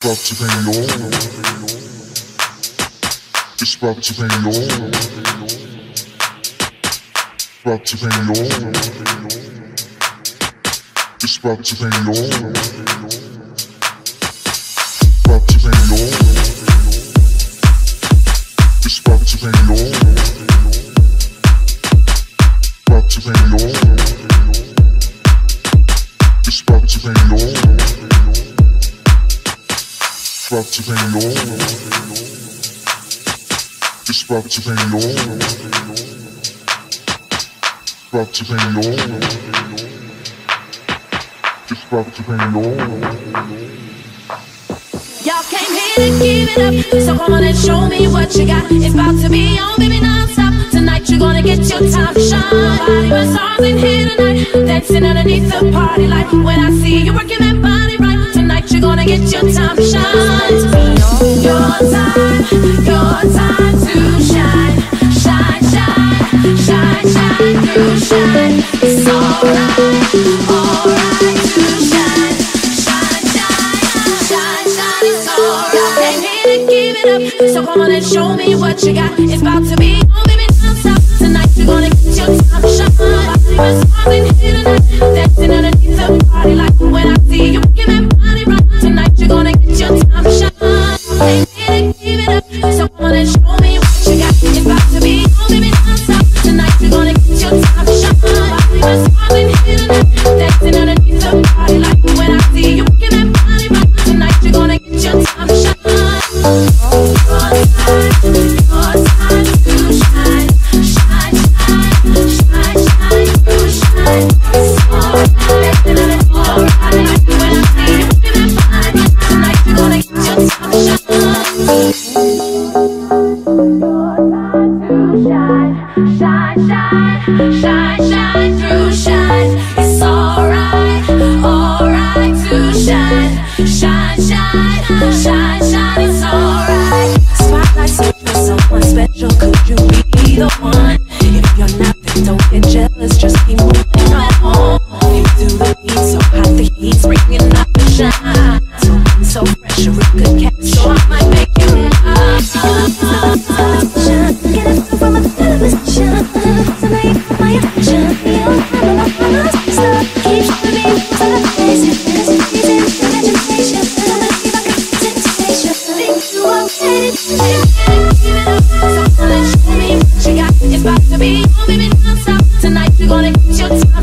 about to be on. It's about to be on. About to be on. It's about to be on. About to be on. It's about to be on. About to be on. It's about to be on. About to be on. It's about to be on. About to be on. It's about to be on. Y'all came here to give it up, so come on and show me what you got. It's about to be on, baby, non-stop. Tonight you're gonna get your time to shine. Body with stars in here tonight, dancing underneath the party light. When I see you working that body right, tonight you're gonna get your time to shine. Your time to shine. Shine, shine, shine, shine through shine. It's alright to shine. Shine, shine, shine, shine, it's alright. Y'all came here to give it up, so come on and show me what you got. It's about to be on, baby, non-stop. Tonight you're gonna get your time to shine. Body with stars in here tonight, dancing underneath the party light. When I see you working that body right, tonight you're gonna get your time to shine. Came here to give it up, so come on and show me what you got. It's about to be on, baby, non-stop. Tonight you're gonna get your time to shine. Body with stars in here tonight, dancing underneath the party light. When I see you working that body right, tonight you're gonna get your time to shine. Your time to shine. Shine, shine, shine, shine through shine. It's alright. When I see you working that body right, tonight you're gonna get your time to shine. Shine, shine, shine, shine through shine. It's alright to shine. Shine, shine, shine, shine, it's alright. Spotlight so for someone special, could you be the one? If you're not, then don't get jealous, just keep moving on. You do the beat so hot, the heat's bringing up the shine. So fresh, a real good catch, so I might make you mine. Get it from a television. Tonight, my attention. You're my stuff. Keeps me on the face. It's easy imagination. If I got temptation, think you are ready. So let's show me what you got. It's about to be on, baby, non-stop. Tonight you're gonna get your time.